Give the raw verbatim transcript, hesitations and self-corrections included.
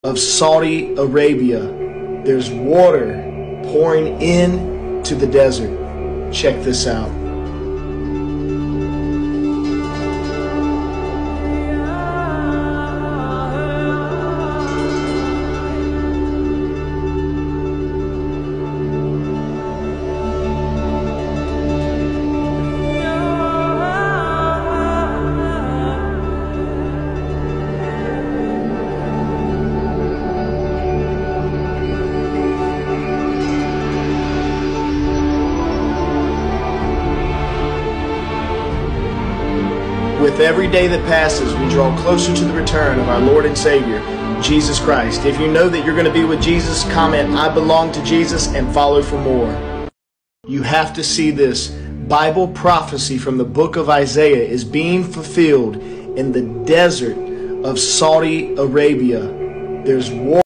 of Saudi Arabia. There's water pouring into the desert. Check this out. With every day that passes, we draw closer to the return of our Lord and Savior, Jesus Christ. If you know that you're going to be with Jesus, comment, "I belong to Jesus," and follow for more. You have to see this. Bible prophecy from the book of Isaiah is being fulfilled in the desert of Saudi Arabia. There's war.